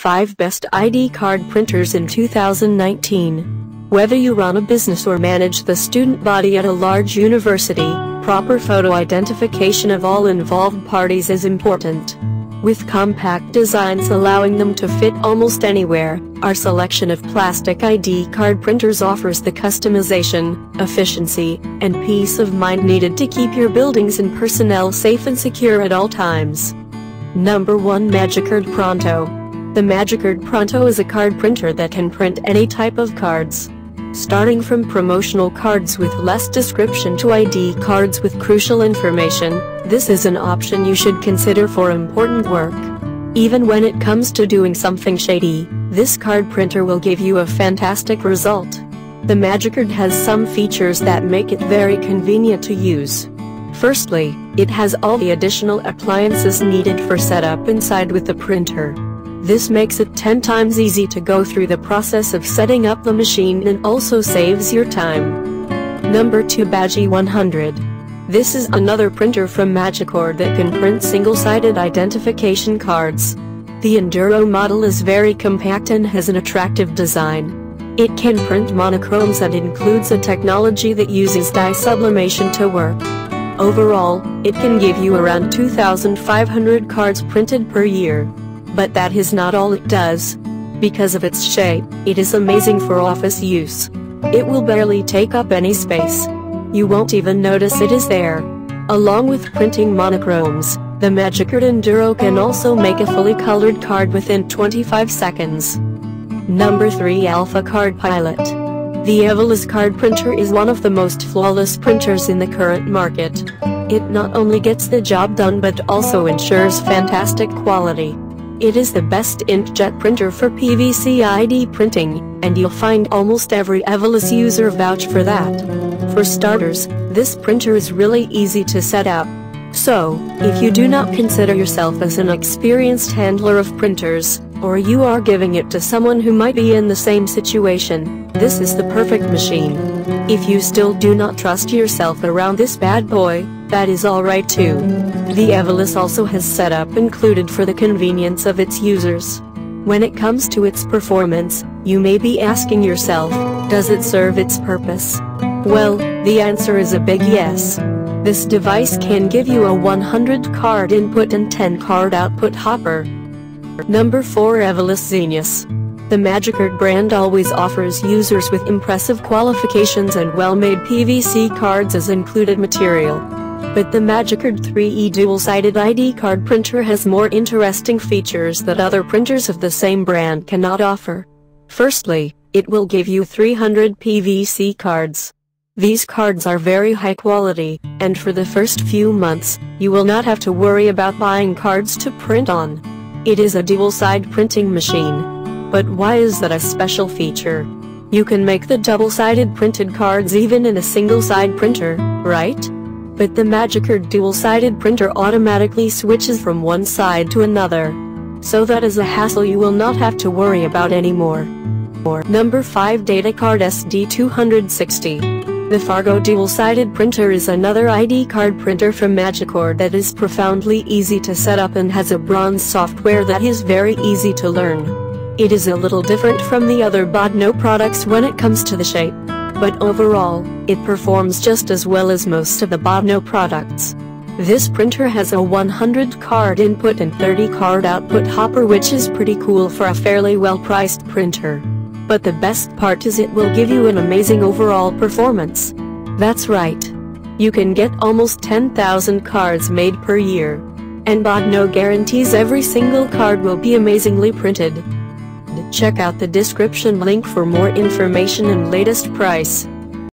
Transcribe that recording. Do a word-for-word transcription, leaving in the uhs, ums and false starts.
five Best I D Card Printers in two thousand nineteen. Whether you run a business or manage the student body at a large university, proper photo identification of all involved parties is important. With compact designs allowing them to fit almost anywhere, our selection of plastic I D card printers offers the customization, efficiency, and peace of mind needed to keep your buildings and personnel safe and secure at all times. Number one MagicCard Pronto. The MagicCard Pronto is a card printer that can print any type of cards. Starting from promotional cards with less description to I D cards with crucial information, this is an option you should consider for important work. Even when it comes to doing something shady, this card printer will give you a fantastic result. The MagicCard has some features that make it very convenient to use. Firstly, it has all the additional appliances needed for setup inside with the printer. This makes it ten times easy to go through the process of setting up the machine and also saves your time. Number two Badgie one hundred. This is another printer from MagicCard that can print single-sided identification cards. The Enduro model is very compact and has an attractive design. It can print monochromes and includes a technology that uses dye sublimation to work. Overall, it can give you around two thousand five hundred cards printed per year. But that is not all it does. Because of its shape, it is amazing for office use. It will barely take up any space. You won't even notice it is there. Along with printing monochromes, the MagicCard Enduro can also make a fully colored card within twenty-five seconds. Number three AlphaCard Pilot. The Evolis card printer is one of the most flawless printers in the current market. It not only gets the job done but also ensures fantastic quality. It is the best inkjet printer for P V C I D printing, and you'll find almost every Evolis user vouch for that. For starters, this printer is really easy to set up. So, if you do not consider yourself as an experienced handler of printers, or you are giving it to someone who might be in the same situation, this is the perfect machine. If you still do not trust yourself around this bad boy, that is alright too. The Evolis also has setup included for the convenience of its users. When it comes to its performance, you may be asking yourself, does it serve its purpose? Well, the answer is a big yes. This device can give you a one hundred card input and ten card output hopper. Number four Evolis Zenius. The MagicCard brand always offers users with impressive qualifications and well-made P V C cards as included material. But the MagicCard three E dual-sided I D card printer has more interesting features that other printers of the same brand cannot offer. Firstly, it will give you three hundred P V C cards. These cards are very high quality, and for the first few months, you will not have to worry about buying cards to print on. It is a dual-side printing machine. But why is that a special feature? You can make the double-sided printed cards even in a single-side printer, right? But the MagicCard dual-sided printer automatically switches from one side to another. So that is a hassle you will not have to worry about anymore. Number five DataCard S D two sixty. The Fargo dual-sided printer is another I D card printer from MagicCard that is profoundly easy to set up and has a bronze software that is very easy to learn. It is a little different from the other Bodno products when it comes to the shape. But overall, it performs just as well as most of the Bodno products. This printer has a one hundred card input and thirty card output hopper, which is pretty cool for a fairly well-priced printer. But the best part is it will give you an amazing overall performance. That's right. You can get almost ten thousand cards made per year. And Bodno guarantees every single card will be amazingly printed. Check out the description link for more information and latest price.